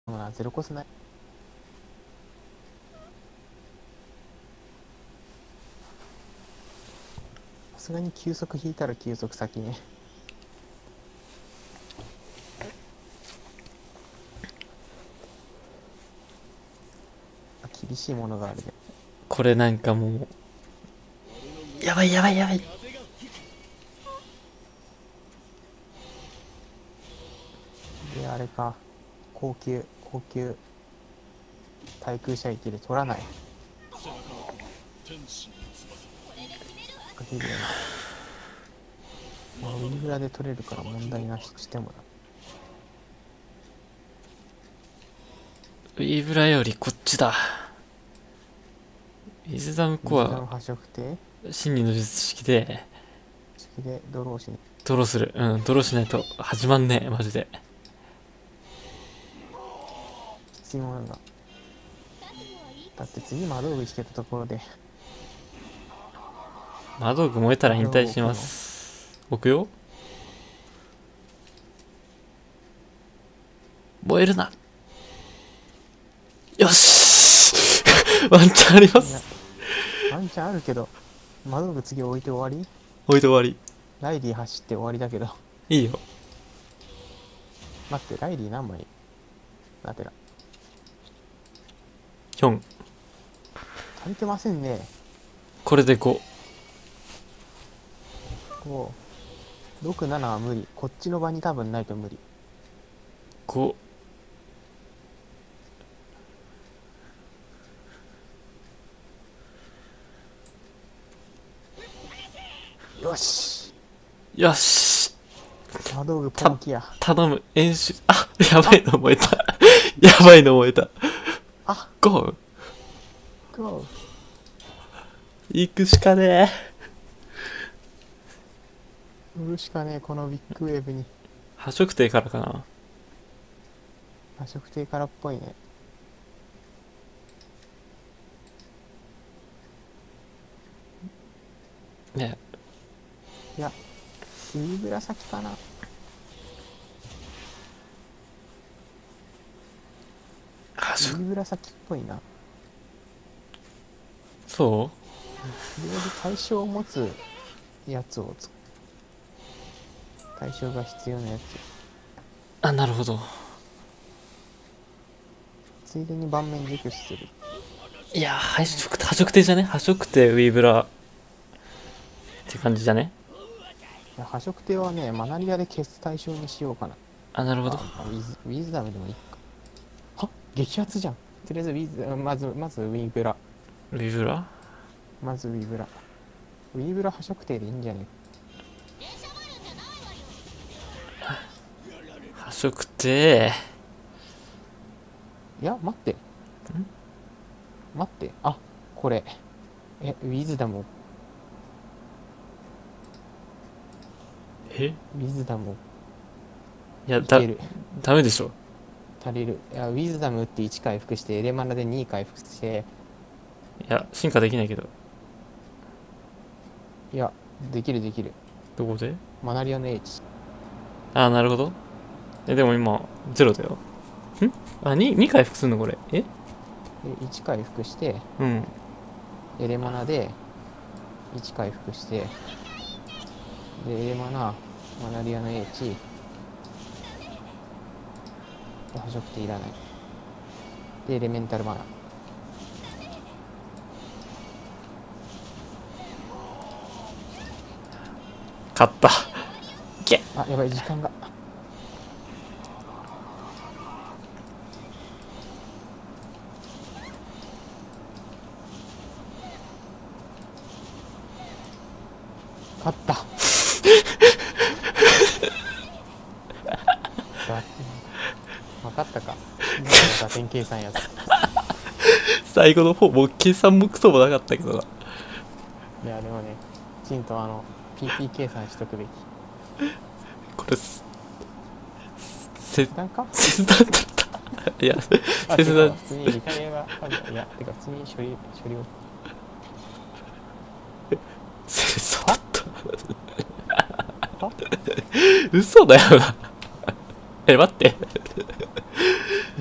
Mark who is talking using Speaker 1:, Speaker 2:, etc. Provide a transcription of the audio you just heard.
Speaker 1: ゼロコスない。さすがに急速引いたら急速先ね。厳しいものがあるね。
Speaker 2: これなんかもうやばいやばいやばい。
Speaker 1: であれか、高級対空射撃で取らない。かけるよな。まあ、ウィングラで取れるから問題なしとしてもだ。
Speaker 2: ウィーブラよりこっちだ。ウィズダムコア
Speaker 1: 破色艇
Speaker 2: 真理の術式で
Speaker 1: 式でドローしに
Speaker 2: ドローする。ドローしないと始まんねえマジで。
Speaker 1: 必要なんだ。だって次魔道具引けたところで
Speaker 2: 魔道具燃えたら引退します。置くよ。燃えるな。よしワンチャンあります。
Speaker 1: ワンチャンあるけど、魔道具次置いて終わり。
Speaker 2: 置いて終わり。
Speaker 1: ライリー走って終わりだけど。
Speaker 2: いいよ。
Speaker 1: 待って、ライリー何枚ラテラ
Speaker 2: ヒョン。
Speaker 1: 足りてませんね。
Speaker 2: これで5。
Speaker 1: 6、7は無理。こっちの場に多分ないと無理。
Speaker 2: 5。
Speaker 1: よし
Speaker 2: よし。
Speaker 1: 魔道具ポンキや。
Speaker 2: 頼む。演習。あ、やばいの燃えた。やばいの燃えた。
Speaker 1: あ、
Speaker 2: ゴー。
Speaker 1: ゴー。
Speaker 2: 行くしかね
Speaker 1: 乗るしかねえ、このビッグウェーブに。
Speaker 2: 破色艇からかな。
Speaker 1: 破色艇からっぽいね。
Speaker 2: ね。
Speaker 1: いや、ウィーブラ先かな。ウィーブラ先っぽいな。
Speaker 2: そう
Speaker 1: とりあえず対象を持つやつを対象が必要なやつ。
Speaker 2: あ、なるほど。
Speaker 1: ついでに盤面熟知する。
Speaker 2: いや破色艇じゃね。破色艇ウィーブラって感じじゃね。
Speaker 1: いや、破色艇はね、マナリアで消す対象にしようかな。
Speaker 2: あ、なるほど。
Speaker 1: ウィズダムでもいいか。は激発じゃん。とりあえずまずウィーブラ。
Speaker 2: ウィーブラ
Speaker 1: まずウィーブラ。ウィーブラ破色艇でいいんじゃね
Speaker 2: 破色艇。
Speaker 1: いや、待って。待って。あ、これ。ウィズダム。ウィズダム。
Speaker 2: いや、
Speaker 1: いける。
Speaker 2: ダメでしょ。
Speaker 1: 足りる。いや、ウィズダムって1回復して、エレマナで2回復して。
Speaker 2: いや、進化できないけど。
Speaker 1: いや、できる。
Speaker 2: どこで？
Speaker 1: マナリアの H。
Speaker 2: あ、なるほど。でも今、0だよ。あ、2回復すんのこれ。
Speaker 1: で、1回復して、
Speaker 2: うん。
Speaker 1: エレマナで1回復して、で、エレマナ、マナリアの H、で、破色っていらない。で、エレメンタルマナ。
Speaker 2: 勝った。いけ。
Speaker 1: あ、やばい、時間が。勝った。分かったか。打点計算やつ。
Speaker 2: 最後の方、もう計算もクソもなかったけどな。
Speaker 1: いや、でもね、きちんとPP 計算しとくべき。
Speaker 2: これ、
Speaker 1: 切断か
Speaker 2: 切断だった。いや、切断。
Speaker 1: 普通にリタイアがある。いや、てか普通に処理を。
Speaker 2: 切断だった。嘘だよな。待って。